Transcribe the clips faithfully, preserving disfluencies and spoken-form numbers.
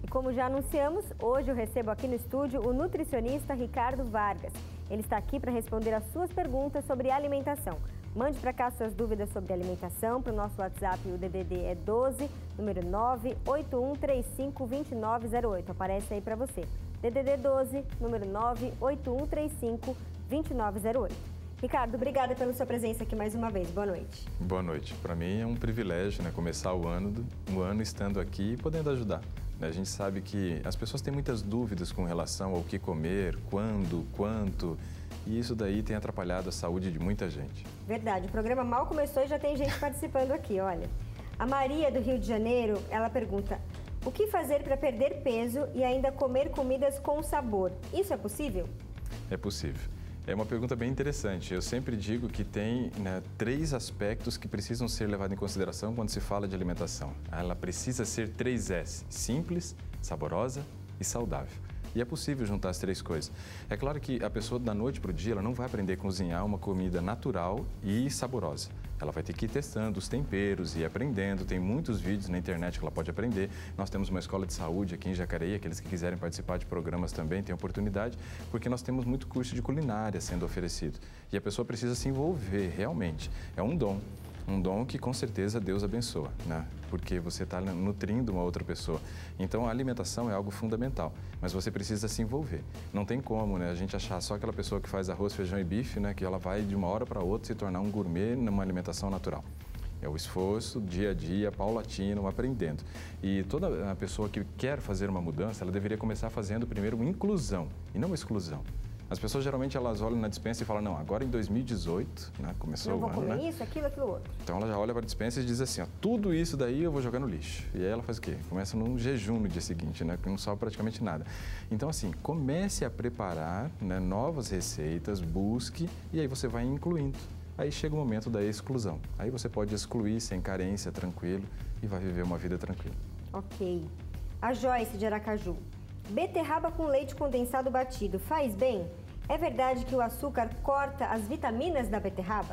como já anunciamos, hoje eu recebo aqui no estúdio o nutricionista Ricardo Vargas. Ele está aqui para responder as suas perguntas sobre alimentação. Mande para cá suas dúvidas sobre alimentação para o nosso WhatsApp, o D D D é doze, número nove oito um três cinco dois nove zero oito. Aparece aí para você. D D D doze, número nove oito um três cinco dois nove zero oito. Ricardo, obrigada pela sua presença aqui mais uma vez. Boa noite. Boa noite. Para mim é um privilégio, né, começar o ano, o ano estando aqui e podendo ajudar. A gente sabe que as pessoas têm muitas dúvidas com relação ao que comer, quando, quanto, e isso daí tem atrapalhado a saúde de muita gente. Verdade, o programa mal começou e já tem gente participando aqui, olha. A Maria, do Rio de Janeiro, ela pergunta: o que fazer para perder peso e ainda comer comidas com sabor? Isso é possível? É possível. É uma pergunta bem interessante. Eu sempre digo que tem, né, três aspectos que precisam ser levados em consideração quando se fala de alimentação. Ela precisa ser três S: simples, saborosa e saudável. E é possível juntar as três coisas. É claro que a pessoa, da noite para o dia, ela não vai aprender a cozinhar uma comida natural e saborosa. Ela vai ter que ir testando os temperos e aprendendo. Tem muitos vídeos na internet que ela pode aprender. Nós temos uma escola de saúde aqui em Jacareí. Aqueles que quiserem participar de programas também têm oportunidade, porque nós temos muito curso de culinária sendo oferecido. E a pessoa precisa se envolver, realmente. É um dom. Um dom que com certeza Deus abençoa, né? Porque você está nutrindo uma outra pessoa. Então a alimentação é algo fundamental, mas você precisa se envolver. Não tem como, né, a gente achar só aquela pessoa que faz arroz, feijão e bife, né, que ela vai de uma hora para outra se tornar um gourmet numa alimentação natural. É o esforço, dia a dia, paulatino, aprendendo. E toda a pessoa que quer fazer uma mudança, ela deveria começar fazendo primeiro uma inclusão e não uma exclusão. As pessoas geralmente elas olham na despensa e falam: não, agora em dois mil e dezoito, né, começou o ano, né? Não vou comer isso, aquilo, aquilo outro. Então ela já olha para a despensa e diz assim: ó, tudo isso daí eu vou jogar no lixo. E aí ela faz o quê? Começa num jejum no dia seguinte, né, que não sobe praticamente nada. Então assim, comece a preparar, né, novas receitas, busque e aí você vai incluindo. Aí chega o momento da exclusão. Aí você pode excluir sem carência, tranquilo, e vai viver uma vida tranquila. Ok. A Joyce, de Aracaju: beterraba com leite condensado batido faz bem? É verdade que o açúcar corta as vitaminas da beterraba?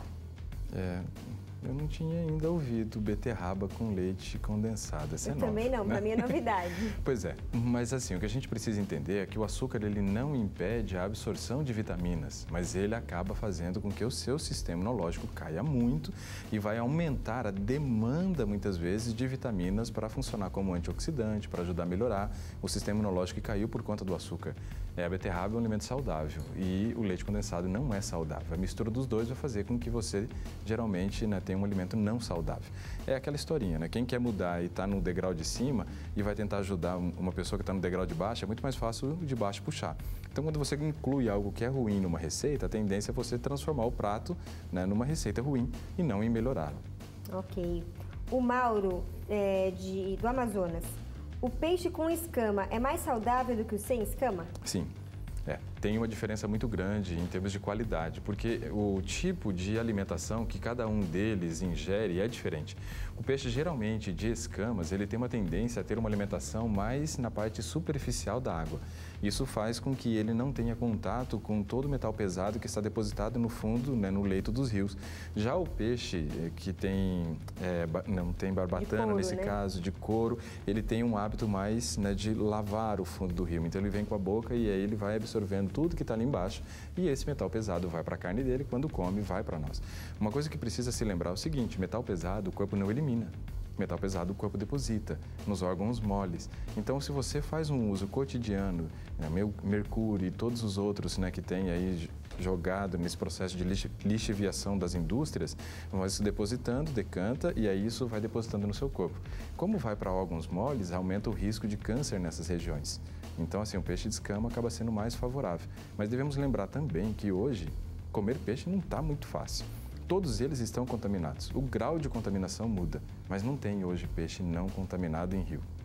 É, eu não tinha ainda ouvido beterraba com leite condensado. Essa eu é nova, também não, né? para mim é novidade. Pois é, mas assim, o que a gente precisa entender é que o açúcar ele não impede a absorção de vitaminas, mas ele acaba fazendo com que o seu sistema imunológico caia muito e vai aumentar a demanda, muitas vezes, de vitaminas para funcionar como antioxidante, para ajudar a melhorar o sistema imunológico que caiu por conta do açúcar. É, a beterraba é um alimento saudável e o leite condensado não é saudável. A mistura dos dois vai fazer com que você, geralmente, né, tenha um alimento não saudável. É aquela historinha, né? Quem quer mudar e está no degrau de cima e vai tentar ajudar uma pessoa que está no degrau de baixo, é muito mais fácil de baixo puxar. Então, quando você inclui algo que é ruim numa receita, a tendência é você transformar o prato, né, numa receita ruim e não em melhorá-la. Ok. O Mauro, é, de, do Amazonas: o peixe com escama é mais saudável do que o sem escama? Sim. É, tem uma diferença muito grande em termos de qualidade, porque o tipo de alimentação que cada um deles ingere é diferente. O peixe, geralmente, de escamas, ele tem uma tendência a ter uma alimentação mais na parte superficial da água. Isso faz com que ele não tenha contato com todo o metal pesado que está depositado no fundo, né, no leito dos rios. Já o peixe que tem, é, não tem barbatana, couro, nesse né? caso, de couro, ele tem um hábito mais, né, de lavar o fundo do rio. Então ele vem com a boca e aí ele vai absorvendo tudo que está ali embaixo e esse metal pesado vai para a carne dele, quando come, vai para nós. Uma coisa que precisa se lembrar é o seguinte: metal pesado o corpo não elimina. Metal pesado o corpo deposita nos órgãos moles. Então, se você faz um uso cotidiano, né, mercúrio e todos os outros, né, que tem aí jogado nesse processo de lixiviação das indústrias, vai se depositando, decanta e aí isso vai depositando no seu corpo. Como vai para órgãos moles, aumenta o risco de câncer nessas regiões. Então, assim, o peixe de escama acaba sendo mais favorável. Mas devemos lembrar também que hoje comer peixe não está muito fácil. Todos eles estão contaminados. O grau de contaminação muda, mas não tem hoje peixe não contaminado em rio.